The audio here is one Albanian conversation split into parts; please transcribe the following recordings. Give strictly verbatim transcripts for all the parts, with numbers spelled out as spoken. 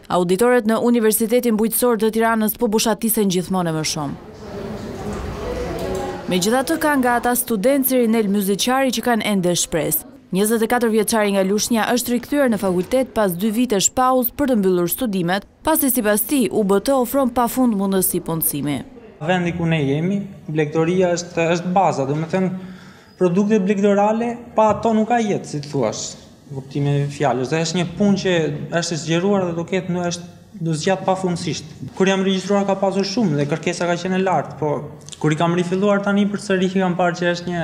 Auditorët në Universitetin Bujqësor të Tiranës po bushatisen gjithmonë më shumë. Megjithatë ka nga ata studentë si Rinel Myziqari që kanë ende shpresë. njëzet e katër vjeçari nga Lushnja është rikthyer në fakultet pas dy vitesh pauzë për të mbyllur studimet, pasi sipas tij U B T ofron pafund mundësi punësimi. Vendi ku ne jemi, blegdoria është është baza, domethënë produktet blegdorale pa ato nuk ka jetë, si të thuash, kuptimi i fjalës. Dhe është një punë që është zgjeruar dhe do ketë në është do zgjat pafundësisht. Kur jam regjistruar ka pasur shumë dhe kërkesa ka qenë e lartë, po kur i kam rifilluar tani përsëri kam parë që është një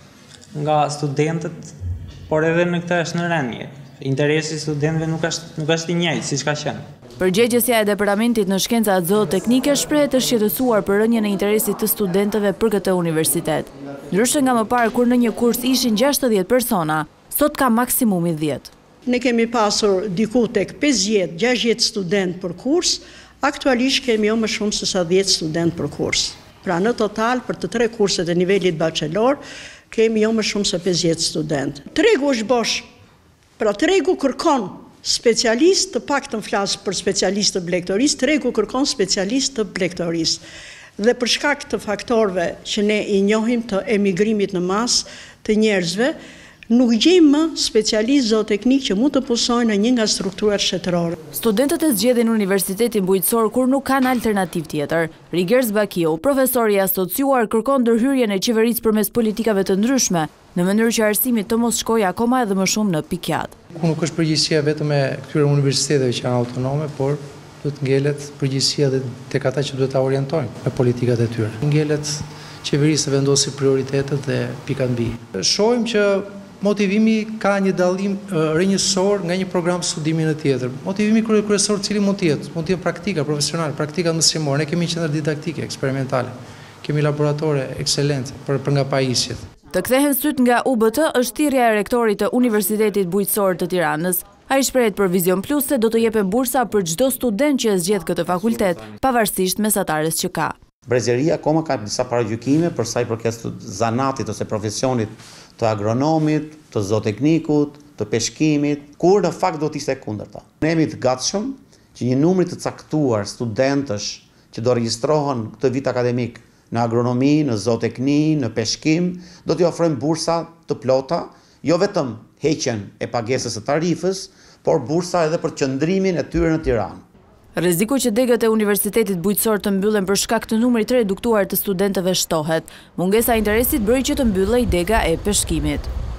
nga studentët, por edhe në këtë është në rendje. Interesi i studentëve nuk është nuk është i njëjtë siç ka qenë. Përgjegjësja e Departamentit në Shkencat Zooteknike shprehet të shqetësuar për rënien e interesit të studentëve për këtë universitet. Ndryshe nga më parë kur në një kurs ishin gjashtëdhjetë persona, sot ka maksimumi dhjetë. Ne kemi pasur diku tek pesëdhjetë gjashtëdhjetë student për kurs, aktualisht kemi jo më shumë se sa dhjetë student për kurs. Pra në total për të tre kurset e nivelit bachelor, kemi jo më shumë se pesëdhjetë student. Tregu është bosh, pra tregu kërkon specialist, të paktën flas për specialist të blegtorisë, tregu kërkon specialist të blegtorisë. Dhe për shkak të faktorëve që ne i njohim të emigrimit në masë të njerëzve, nuk gjejmë më specialistë zooteknik që mund të punojnë në një nga strukturat shtetërore. Studentët e zgjedhin Universitetin Bujqësor kur nuk kanë alternativë tjetër. Rigers Bakiu, profesor i asociuar, kërkon ndërhyrjen e qeverisë përmes politikave të ndryshme, në mënyrë që arsimi të mos shkojë akoma edhe më shumë në pikjat. Nuk është përgjegjësia vetëm e këtyre universiteteve që janë autonome, por duhet ngelet përgjegjësia edhe tek ata që duhet ta orientojnë me politikat e tyre. Ngelet qeverisë të vendosë prioritetet dhe pikat mbi. Shohim që motivimi ka një dallim rrënjësor nga një program studimi në tjetër. Motivimi kryesor cili mund të jetë, mund të jenë praktika profesionale, praktika mësimore. Ne kemi qendra didaktike, eksperimentale. Kemi laboratore ekselente për, për nga pajisjet. Të kthehen syt nga U B T është thirrja e rektorit të Universitetit Bujqësor të Tiranës. Ai shprehet për Vision Plus se do të jepen bursa për çdo student që e zgjedh këtë fakultet, pavarësisht mesatares që ka. Brezëria akoma ka disa paragjykime për sa i përket zanatit ose profesionit të agronomit, të zooteknikut, të peshkimit, kur në fakt do të ishte kundërta. Ne jemi të gatshëm që një numër të caktuar studentësh që do regjistrohen këtë vit akademik në agronomi, në zootekni, në peshkim, do t'i ofrojmë bursa të plota, jo vetëm heqjen e pagesës së tarifës, por bursa edhe për qëndrimin e tyre në Tiranë. Rreziku që degët e Universitetit Bujqësor të mbyllen për shkak të numrit të reduktuar të studentëve shtohet. Mungesa e interesit bëri që të mbyllej dega e peshkimit.